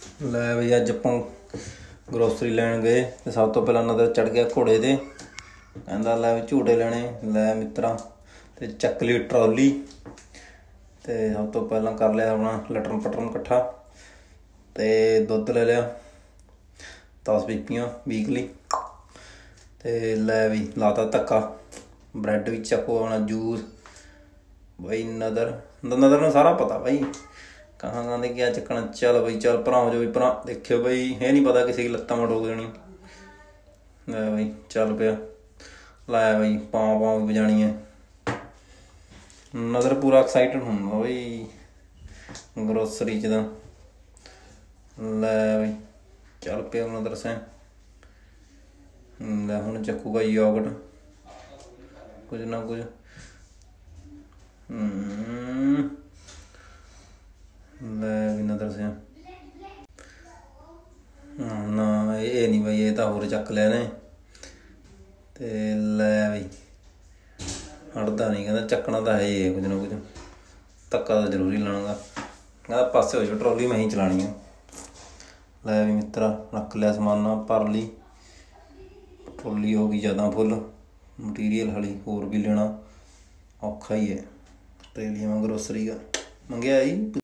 ਲੈ ਬਈ ਅੱਜ ਆਪਾਂ ਗਰੋਸਰੀ ਲੈਣ ਗਏ ਤੇ ਸਭ ਤੋਂ ਪਹਿਲਾਂ ਨਜ਼ਰ ਚੜ ਗਿਆ ਘੋੜੇ ਤੇ। ਕਹਿੰਦਾ ਲੈ ਵੀ ਝੂਟੇ ਲੈਣੇ। ਲੈ ਮਿੱਤਰਾ ਤੇ ਚੱਕ ਲਈ ਟਰਾਲੀ ਤੇ ਸਭ ਤੋਂ ਪਹਿਲਾਂ ਕਰ ਲਿਆ ਆਪਣਾ ਲਟਰਮ ਪਟਰਮ ਇਕੱਠਾ ਤੇ ਦੁੱਧ ਲੈ ਲਿਆ 10 ਪੀਪੀਆਂ ਵੀਕਲੀ ਤੇ ਲੈ ਵੀ ਲਾਤਾ ਧੱਕਾ। ਬਰੈਡ ਵੀ ਚੱਕੋ ਆਪਣਾ ਜੂਸ ਬਈ। ਨਦਰ ਨੂੰ ਸਾਰਾ पता बई कहाँ कहते क्या चक्कना। चल बई चल भरा हो जाओ भरा। देखियो बई है नहीं पता किसी की लत्तां में ठोक देनी। लै बई चल पिया लाया बई पाँव पाँव भी बजानी है। नज़र पूरा एक्साइटेड होंगे बई ग्रोसरी च। लै बई चल पिया नज़र से। लै हुण चक्कूगा योगर्ट कुछ ना कुछ। ले भी नज़र से ना ये नहीं बई ये तो होर चक लिया ने ते लै बई हटदा नहीं। कहता चकना तो है ही कुछ ना कुछ। धक्का तो जरूरी लाना। कहता पासे हो जाओ ट्रॉली मैं ही चलानी है। लै भी मित्रा रख लिया समान भर ली ट्रॉली हो गई ज़्यादा फुल। मटीरियल हाली होर भी लेना औखा ही है। ऑस्ट्रेलिया में ग्रोसरी का मंगेआई